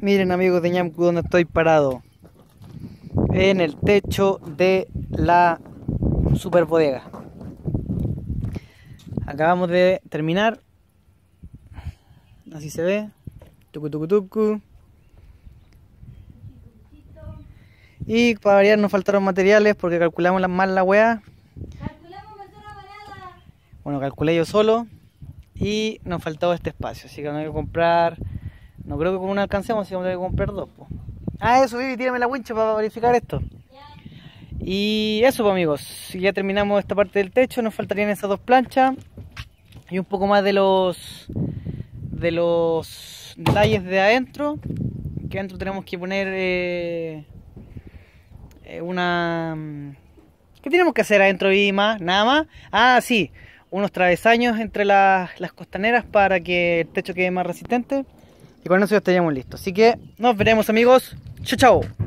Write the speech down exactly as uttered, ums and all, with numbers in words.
Miren amigos de Ñamco donde estoy parado. En el techo de la super bodega. Acabamos de terminar. Así se ve. Tucu tucu tucu. Y para variar nos faltaron materiales porque calculamos mal la weá. Calculamos mejor la parada. Bueno, calculé yo solo. Y nos faltaba este espacio. Así que vamos a que comprar. No creo que con una alcancemos, así que vamos a tener que comprar dos. Po. Ah, eso, Vivi, tírame la wincha para verificar esto. Y eso, pues, amigos. Si ya terminamos esta parte del techo, nos faltarían esas dos planchas. Y un poco más de los de los detalles de adentro. Que adentro tenemos que poner eh, eh, una... ¿Qué tenemos que hacer adentro y más? Nada más. Ah, sí. Unos travesaños entre las, las costaneras para que el techo quede más resistente. Y con eso ya estaríamos listos. Así que nos veremos, amigos. Chao, chao.